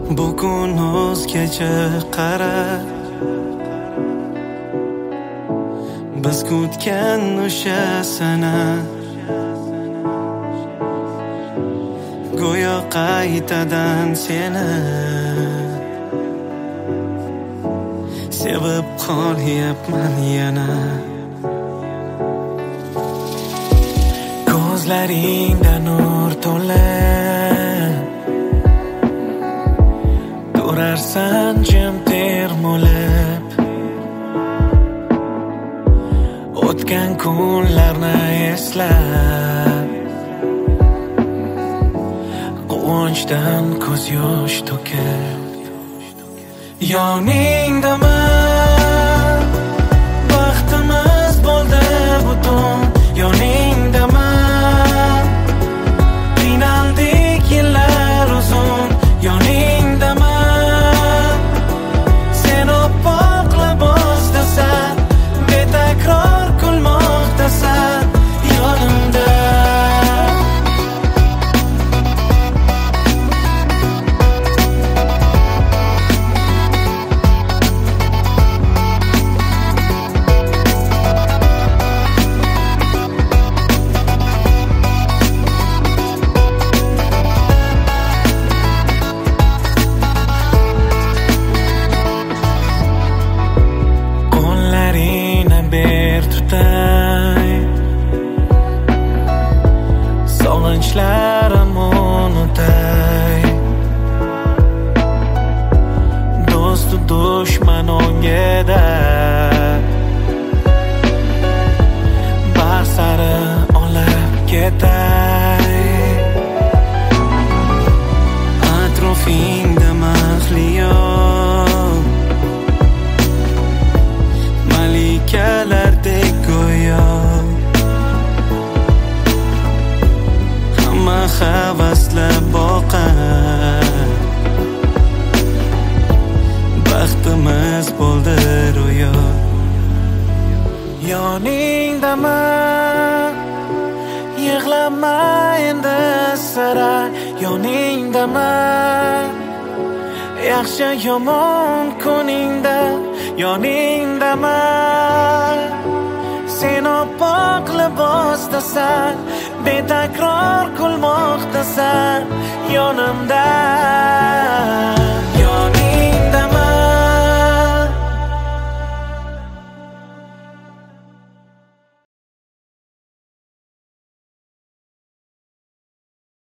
Bu kun o'zgacha qara, biz kutgan o'sha sana go'yo qaytadan seni sevib qolyapman yana. Ko'zlaringda nur to'la, turarsan jim termulib, o'tgan kunlarni eslab, quvonchdan ko'z yosh to'kib. Yoningdaman, baxtimiz bo'ldi butun. Yoningdaman, qiynaldik yillar uzun. Yoningdaman, sen oppoq libosdasan, betakror kulmoqdasan yonimda. Sog'inchlarim unutay, do'stu dushman o'ngida baxt sari olib ketay. Atrofingda mahliyo malikalardek go'yo, havaslar boqar, baxtimiz bo'ldi ro'yo. Yoningdaman, yig'lama endi sira. Yoningdaman, yaxshi yomon kuningda. Yoningdaman, sen oppoq libosdasan, betakror kulmoqdasan yonimda.